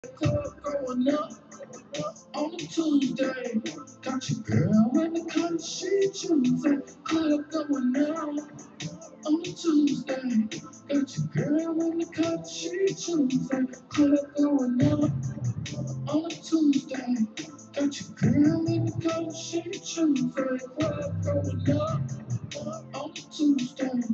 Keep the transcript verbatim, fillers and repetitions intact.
Club going up on a Tuesday. Got your girl in the color she choosing. Club going up on a Tuesday. Got your girl in the color she choosing. Club going up on a Tuesday. Got your girl in the color she choosing. Club going up on a Tuesday.